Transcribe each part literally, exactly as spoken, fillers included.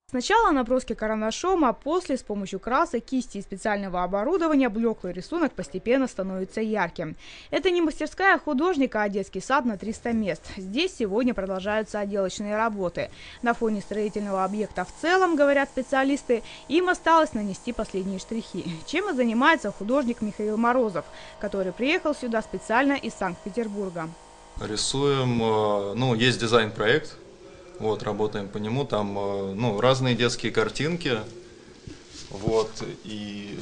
Сначала наброски карандашом, а после с помощью красок, кисти и специального оборудования блеклый рисунок постепенно становится ярким. Это не мастерская художника, а детский сад на триста мест. Здесь сегодня продолжаются отделочные работы. На фоне строительного объекта в целом, говорят специалисты, им осталось нанести последние штрихи. Чем и занимается художник Михаил Морозов, который приехал сюда специально из Санкт-Петербурга. Рисуем, ну, есть дизайн-проект. Вот, работаем по нему, там, ну, разные детские картинки, вот, и,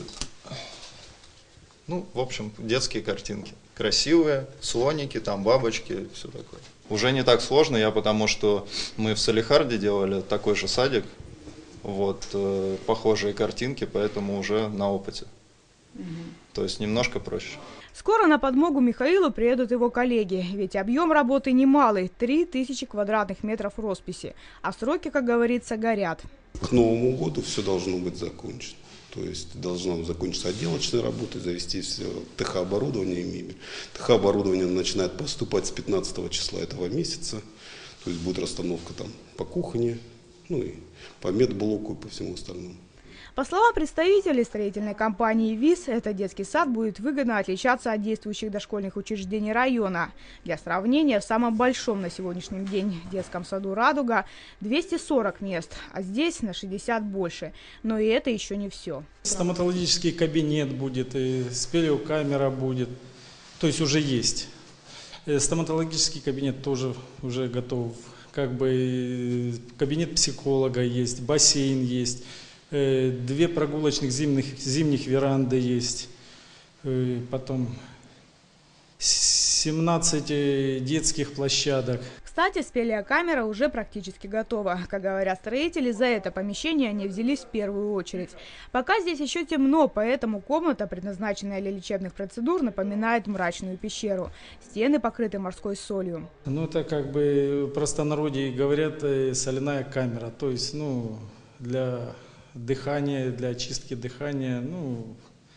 ну, в общем, детские картинки, красивые, слоники, там, бабочки, все такое. Уже не так сложно, я потому что мы в Салехарде делали такой же садик, вот, похожие картинки, поэтому уже на опыте, угу. То есть немножко проще. Скоро на подмогу Михаилу приедут его коллеги, ведь объем работы немалый – три тысячи квадратных метров росписи, а сроки, как говорится, горят. К Новому году все должно быть закончено. То есть должна закончиться отделочная работа, завести все ТХ-оборудование и мебель. ТХ-оборудование начинает поступать с пятнадцатого числа этого месяца, то есть будет расстановка там по кухне, ну и по медблоку и по всему остальному. По словам представителей строительной компании ВИС, этот детский сад будет выгодно отличаться от действующих дошкольных учреждений района. Для сравнения, в самом большом на сегодняшний день детском саду «Радуга» двести сорок мест, а здесь на шестьдесят больше. Но и это еще не все. Стоматологический кабинет будет, и спелеокамера будет, то есть уже есть. Стоматологический кабинет тоже уже готов. Как бы кабинет психолога есть, бассейн есть. Две прогулочных зимних, зимних веранды есть, потом семнадцать детских площадок. Кстати, спелеокамера уже практически готова. Как говорят строители, за это помещение они взялись в первую очередь. Пока здесь еще темно, поэтому комната, предназначенная для лечебных процедур, напоминает мрачную пещеру. Стены покрыты морской солью. Ну, это как бы простонародье говорят соляная камера, то есть, ну, для дыхание, для очистки дыхания, ну,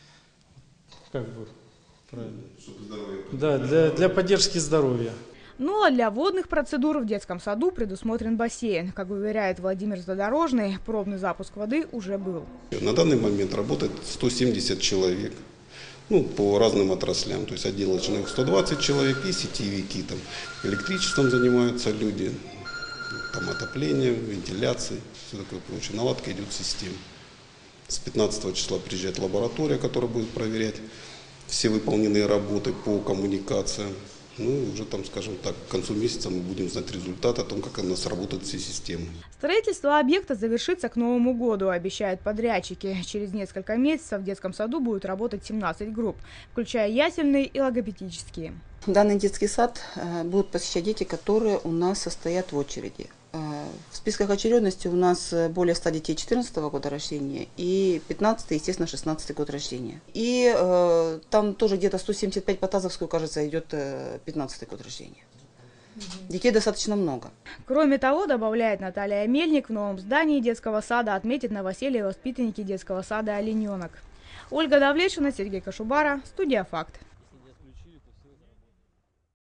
как бы, правильно. Да, для, для поддержки здоровья. Ну а для водных процедур в детском саду предусмотрен бассейн. Как уверяет Владимир Задорожный, пробный запуск воды уже был. На данный момент работает сто семьдесят человек, ну, по разным отраслям, то есть отделочных сто двадцать человек и сетевики, там, электричеством занимаются люди. Там отопление, вентиляция, все такое прочее. Наладка идет система. С пятнадцатого числа приезжает лаборатория, которая будет проверять все выполненные работы по коммуникациям. Ну и уже там, скажем так, к концу месяца мы будем знать результат о том, как у нас работают все системы. Строительство объекта завершится к Новому году, обещают подрядчики. Через несколько месяцев в детском саду будет работать семнадцать групп, включая ясельные и логопедические. Данный детский сад будут посещать дети, которые у нас состоят в очереди. В списках очередности у нас более ста детей четырнадцатого года рождения и пятнадцатый, естественно, шестнадцатый год рождения. И э, там тоже где-то сто семьдесят пять по Тазовскую, кажется, идет э, пятнадцатый год рождения. Детей достаточно много. Кроме того, добавляет Наталья Мельник, в новом здании детского сада отметят новоселье воспитанники детского сада «Олененок». Ольга Давлетшина, Сергей Кашубара, студия «Факт».